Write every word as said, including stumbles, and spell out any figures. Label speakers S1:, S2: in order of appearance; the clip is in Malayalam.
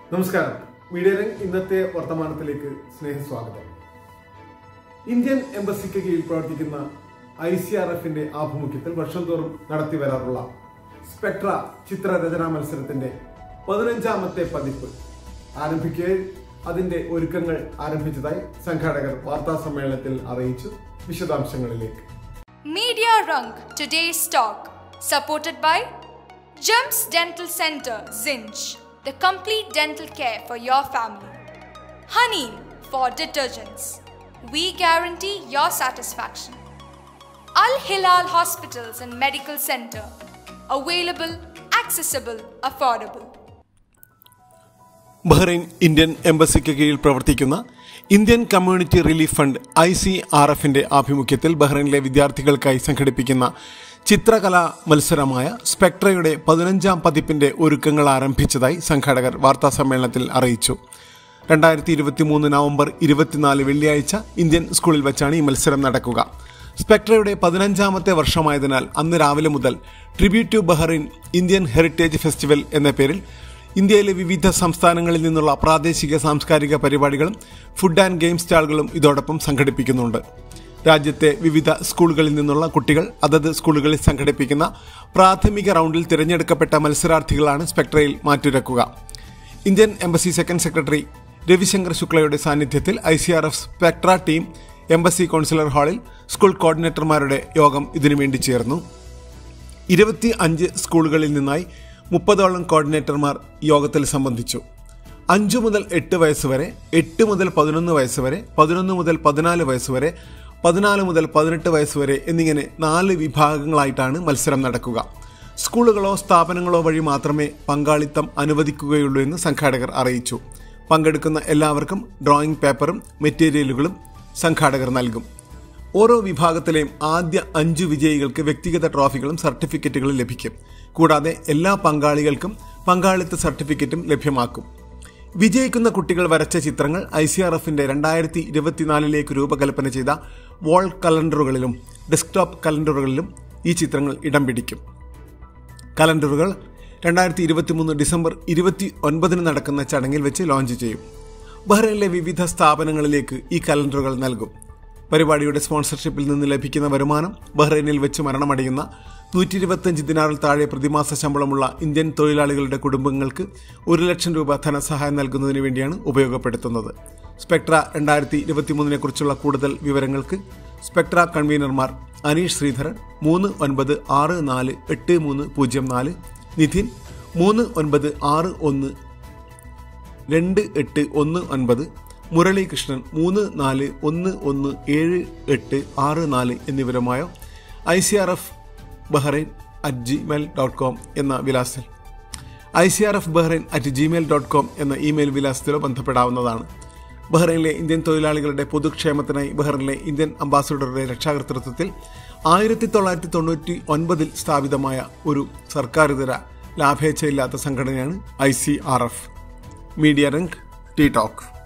S1: നമസ്കാരം. മീഡിയ രംഗ് ഇന്നത്തെ വർത്തമാനത്തിലേക്ക് സ്നേഹസ്വാഗതം. ഇന്ത്യൻ എംബസിക്ക് കീഴിൽ പ്രവർത്തിക്കുന്ന ഐ സി ആർ എഫിന്റെ ആഭിമുഖ്യത്തിൽ വർഷം തോറും നടത്തി വരാറുള്ള സ്പെക്ട്ര ചിത്രരചനാ മത്സരത്തിന്റെ പതിനഞ്ചാമത്തെ പതിപ്പ് ആരംഭിക്കുകയും അതിന്റെ ഒരുക്കങ്ങൾ ആരംഭിച്ചതായി സംഘാടകർ വാർത്താ സമ്മേളനത്തിൽ അറിയിച്ചു. വിശദാംശങ്ങളിലേക്ക്.
S2: Media Rung today's talk supported by Gems Dental Center Zinj, the complete dental care for your family. Honey for detergents. We guarantee your satisfaction. Al Hilal Hospitals and Medical Center. Available, accessible, affordable.
S3: Bahrain Indian എംബസിക്ക് കീഴിൽ പ്രവർത്തിക്കുന്ന Indian community relief fund I C R എഫിന്റെ ആഭിമുഖ്യത്തിൽ ബഹ്റൈനിലെ വിദ്യാർത്ഥികൾക്കായി സംഘടിപ്പിക്കുന്ന ചിത്രകലാ മത്സരമായ സ്പെക്ട്രയുടെ പതിനഞ്ചാം പതിപ്പിന്റെ ഒരുക്കങ്ങൾ ആരംഭിച്ചതായി സംഘാടകർ വാർത്താസമ്മേളനത്തിൽ അറിയിച്ചു. രണ്ടായിരത്തി ഇരുപത്തി മൂന്ന് നവംബർ ഇരുപത്തിനാല് വെള്ളിയാഴ്ച ഇന്ത്യൻ സ്കൂളിൽ വെച്ചാണ് ഈ മത്സരം നടക്കുക. സ്പെക്ട്രയുടെ പതിനഞ്ചാമത്തെ വർഷമായതിനാൽ അന്ന് രാവിലെ മുതൽ tribute to Bahrain Indian heritage festival എന്ന പേരിൽ ഇന്ത്യയിലെ വിവിധ സംസ്ഥാനങ്ങളിൽ നിന്നുള്ള പ്രാദേശിക സാംസ്കാരിക പരിപാടികളും ഫുഡ് ആൻഡ് ഗെയിം സ്റ്റാളുകളും ഇതോടൊപ്പം സംഘടിപ്പിക്കുന്നുണ്ട്. രാജ്യത്തെ വിവിധ സ്കൂളുകളിൽ നിന്നുള്ള കുട്ടികൾ അതത് സ്കൂളുകളിൽ സംഘടിപ്പിക്കുന്ന പ്രാഥമിക റൗണ്ടിൽ തിരഞ്ഞെടുക്കപ്പെട്ട മത്സരാർത്ഥികളാണ് സ്പെക്ട്രയിൽ മാറ്റുരക്കുക. Indian embassy second secretary Ravishankar ശുക്ലയുടെ സാന്നിധ്യത്തിൽ I C R F Spectra team embassy counsellor ഹാളിൽ സ്കൂൾ കോർഡിനേറ്റർമാരുടെ യോഗം ഇതിനുവേണ്ടി ചേർന്നു. ഇരുപത്തി അഞ്ച് സ്കൂളുകളിൽ നിന്നായി മുപ്പതോളം കോർഡിനേറ്റർമാർ യോഗത്തിൽ സംബന്ധിച്ചു. അഞ്ചു മുതൽ എട്ട് വയസ്സ് വരെ, എട്ട് മുതൽ പതിനൊന്ന് വയസ്സ് വരെ, പതിനൊന്ന് മുതൽ പതിനാല് വയസ്സ് വരെ, പതിനാല് മുതൽ പതിനെട്ട് വയസ്സ് വരെ എന്നിങ്ങനെ നാല് വിഭാഗങ്ങളായിട്ടാണ് മത്സരം നടക്കുക. സ്കൂളുകളോ സ്ഥാപനങ്ങളോ വഴി മാത്രമേ പങ്കാളിത്തം അനുവദിക്കുകയുള്ളൂ എന്ന് സംഘാടകർ അറിയിച്ചു. പങ്കെടുക്കുന്ന എല്ലാവർക്കും ഡ്രോയിങ് പേപ്പറും മെറ്റീരിയലുകളും സംഘാടകർ നൽകും. ഓരോ വിഭാഗത്തിലെയും ആദ്യ അഞ്ചു വിജയികൾക്ക് വ്യക്തിഗത ട്രോഫികളും സർട്ടിഫിക്കറ്റുകളും ലഭിക്കും. കൂടാതെ എല്ലാ പങ്കാളികൾക്കും പങ്കാളിത്ത സർട്ടിഫിക്കറ്റും ലഭ്യമാക്കും. വിജയിക്കുന്ന കുട്ടികൾ വരച്ച ചിത്രങ്ങൾ ഐ സി ആർ എഫിന്റെ രണ്ടായിരത്തി ഇരുപത്തിനാലിലേക്ക് രൂപകൽപ്പന ചെയ്ത വാൾ കലണ്ടറുകളിലും ഡെസ്ക്ടോപ്പ് കലണ്ടറുകളിലും ഈ ചിത്രങ്ങൾ ഇടം പിടിക്കും. കലണ്ടറുകൾ രണ്ടായിരത്തി ഇരുപത്തി മൂന്ന് ഡിസംബർ ഇരുപത്തി ഒൻപതിന് നടക്കുന്ന ചടങ്ങിൽ വെച്ച് ലോഞ്ച് ചെയ്യും. ബഹ്റൈനിലെ വിവിധ സ്ഥാപനങ്ങളിലേക്ക് ഈ കലണ്ടറുകൾ നൽകും. പരിപാടിയുടെ സ്പോൺസർഷിപ്പിൽ നിന്ന് ലഭിക്കുന്ന വരുമാനം ബഹ്റൈനിൽ വെച്ച് മരണമടയുന്ന നൂറ്റി ഇരുപത്തിയഞ്ച് ദിനാറിൽ താഴെ പ്രതിമാസ ശമ്പളമുള്ള ഇന്ത്യൻ തൊഴിലാളികളുടെ കുടുംബങ്ങൾക്ക് ഒരു ലക്ഷം രൂപ ധനസഹായം നൽകുന്നതിന് വേണ്ടിയാണ് ഉപയോഗപ്പെടുത്തുന്നത്. സ്പെക്ട്ര രണ്ടായിരത്തി ഇരുപത്തി മൂന്നിനെ കുറിച്ചുള്ള കൂടുതൽ വിവരങ്ങൾക്ക് സ്പെക്ട്ര കൺവീനർമാർ അനീഷ് ശ്രീധരൻ മൂന്ന് ഒൻപത് ആറ് നാല് എട്ട് മൂന്ന് പൂജ്യം നാല്, നിധിൻ മൂന്ന് ഒൻപത് ആറ് ഒന്ന് രണ്ട് എട്ട് ഒന്ന് ഒൻപത്, മുരളീകൃഷ്ണൻ മൂന്ന് നാല് ഒന്ന് ഒന്ന് ഏഴ് എട്ട് ആറ് നാല് എന്നിവരുമായ I C R F Bahrain at Gmail dot com എന്ന വിലാസത്തിൽ I C R F Bahrain at Gmail dot com എന്ന ഇമെയിൽ വിലാസത്തിലോ ബന്ധപ്പെടാവുന്നതാണ്. ബഹ്റൈനിലെ ഇന്ത്യൻ തൊഴിലാളികളുടെ പൊതുക്ഷേമത്തിനായി ബഹ്റൈനിലെ ഇന്ത്യൻ അംബാസഡറുടെ രക്ഷാകർതൃത്വത്തിൽ ആയിരത്തി തൊള്ളായിരത്തി തൊണ്ണൂറ്റി ഒൻപതിൽ സ്ഥാപിതമായ ഒരു സർക്കാരിതര ലാഭേച്ഛയില്ലാത്ത സംഘടനയാണ് I C R F. Media Rang T talk.